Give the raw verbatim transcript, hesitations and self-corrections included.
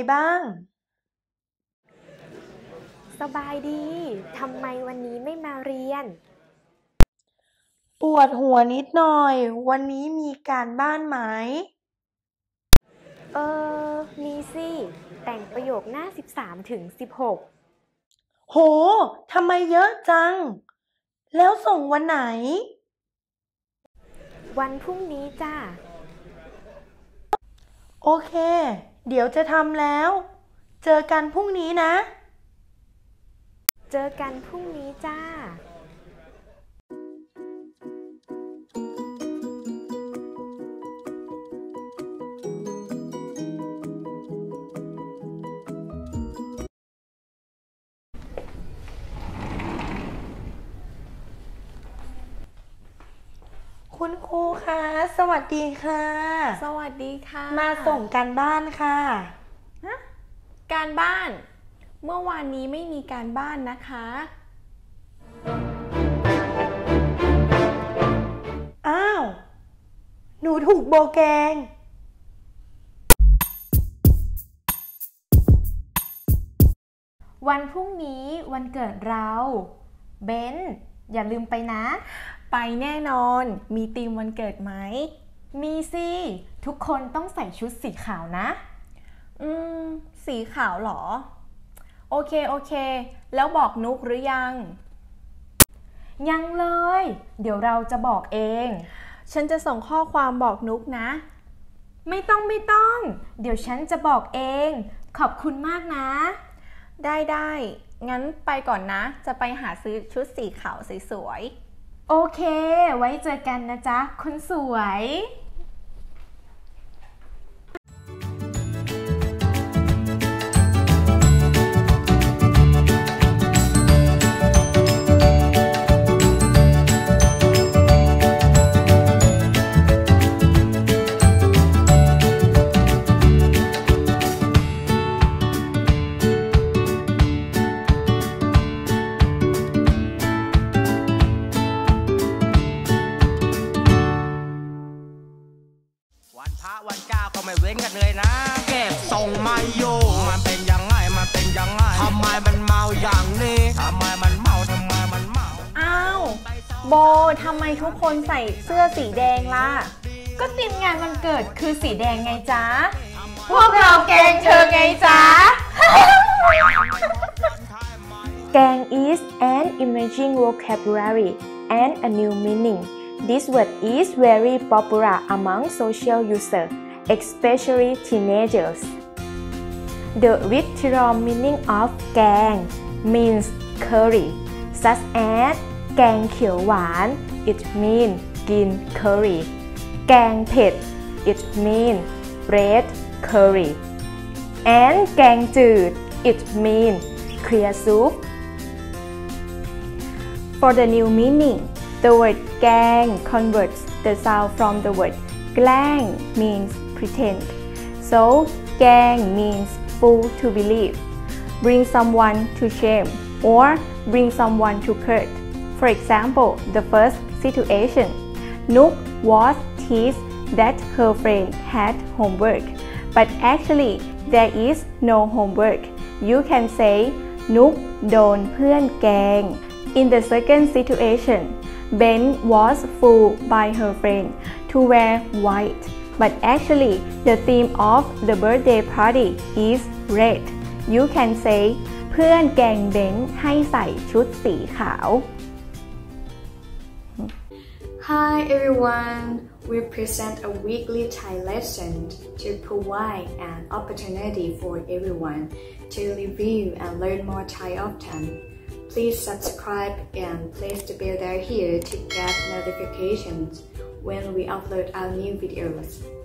บ้างสบายดีทำไมวันนี้ไม่มาเรียนปวดหัวนิดหน่อยวันนี้มีการบ้านไหมเออมีสิแต่งประโยคหน้าสิบสามถึงสิบหกโหทำไมเยอะจังแล้วส่งวันไหนวันพรุ่งนี้จ้าโอเคเดี๋ยวจะทำแล้วเจอกันพรุ่งนี้นะเจอกันพรุ่งนี้จ้าคุณครูคะสวัสดีค่ะสวัสดีค่ะมาส่งการบ้านค่ะฮะการบ้านเมื่อวานนี้ไม่มีการบ้านนะคะอ้าวหนูถูกโบแกงวันพรุ่งนี้วันเกิดเราเบนอย่าลืมไปนะไปแน่นอนมีธีมวันเกิดไหมมีสิทุกคนต้องใส่ชุดสีขาวนะอืมสีขาวหรอโอเคโอเคแล้วบอกนุกหรือยังยังเลยเดี๋ยวเราจะบอกเองฉันจะส่งข้อความบอกนุกนะไม่ต้องไม่ต้องเดี๋ยวฉันจะบอกเองขอบคุณมากนะได้ได้งั้นไปก่อนนะจะไปหาซื้อชุดสีขาวสวยๆโอเคไว้เจอกันนะจ๊ะคนสวยวันพระวันเจ้าก็ไม่เว้นกันเลยนะเก็บส่งมาอยู่มันเป็นยังไงมันเป็นยังไงทำไมมันเมาอย่างนี้ทำไมมันเมาทำไมมันเมาอ้าวโบทำไมทุกคนใส่เสื้อสีแดงล่ะก็ทีมงานวันเกิดคือสีแดงไงจ๊ะพวกเราแกงเธอไงจ๊ะ แกง is an emerging vocabulary and a new meaning. This word is very popular among social users, especially teenagers. The literal meaning of แกง means curry, such as แกงเขียวหวาน it means green curry. แกงเผ็ด it means red curry. And แกงจืด it means clear soup. For the new meaning, the word แกง converts the sound from the word แกล้ง means pretend. So แกง means fool to believe, bring someone to shame, or bring someone to hurt. For example, the first situation, Nook was teased that her friend had homework, but actually there is no homework. You can say นุกโดนเพื่อนแกล้ง In the second situation, Ben was fooled by her friend to wear white, but actually the theme of the birthday party is red. You can say เพื่อนแกล้งเบนให้ใส่ชุดสีขาว Hi everyone, we present a weekly Thai lesson to provide an opportunity for everyone to review and learn more Thai often. Please subscribe and place the bell down here to get notifications when we upload our new videos.